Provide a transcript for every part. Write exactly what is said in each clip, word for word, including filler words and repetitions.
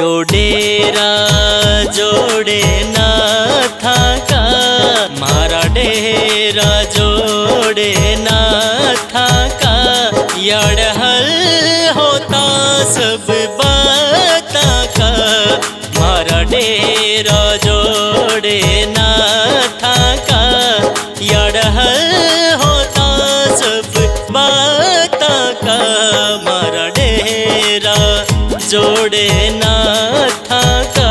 यो डेरा जोड़े नाथा का, मारा डेरा जोड़े नाथा का। यार हल होता सब बाता का, मारा डेरा जोड़े नाथा का। यार हल होता सब बाता का, मारा डेरा जोड़े नाथा का।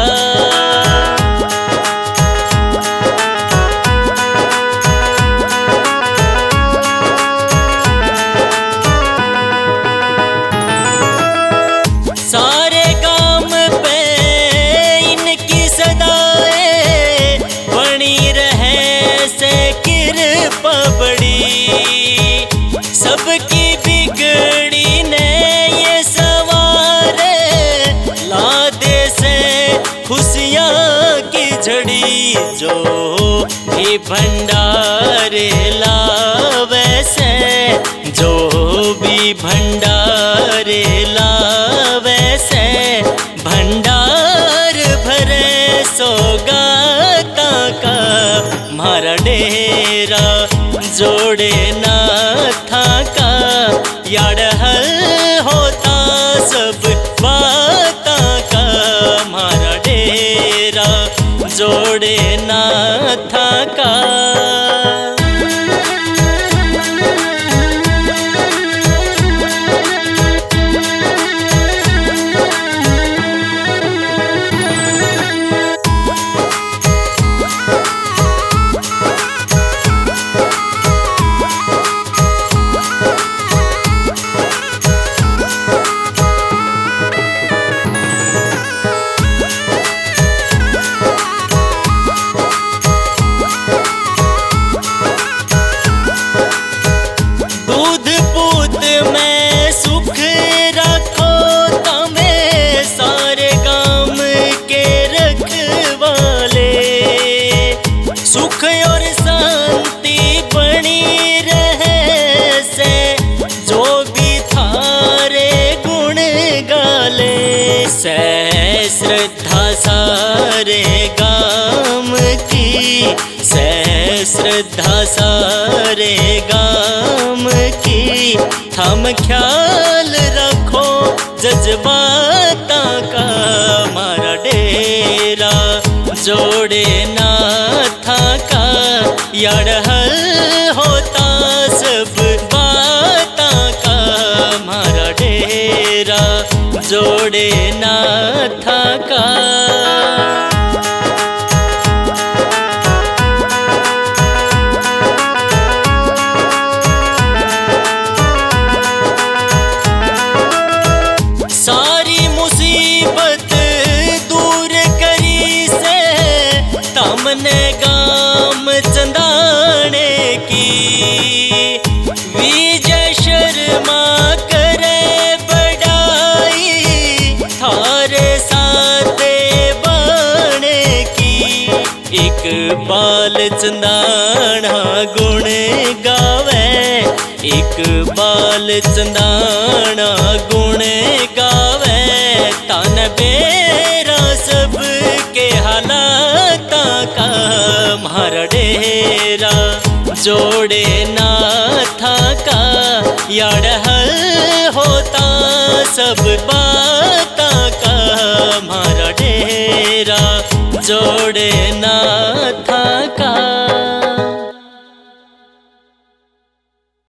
सारे गांव पे इनकी सदाएं बनी रहे से कृपा बड़ी, सबकी बिगड़ी ने ये सवारे ला दे से खुशियाँ की झड़ी। जो भी भंडारे लावे से, जो भी भंडारे लावे से, भंडार भरे सौगाता का। मारा डेरा जोड़े नाथा का, यार हल होता सब बाता का। मारा डेरा जोड़े नाथा का। श्रद्धा सारे गाम की, सह श्रद्धा सारे गाम की। थम ख्याल रखो जज्बाता का, मारा डेरा जोड़े नाथा का। यार हल होता सब बाता का, मारा डेरा जोड़े नाथा का। सारी मुसीबत दूर करी से, तमने गाम चंदाने की। विजय शर्मा करे थारे साथे बाणे की। इकबाल चंदाना गुण गावे, इकबाल चंदाना गुण गावे। तन बेरा सब के हालाता का, मारा डेरा जोड़े नाथा का। यार हल होता सब बात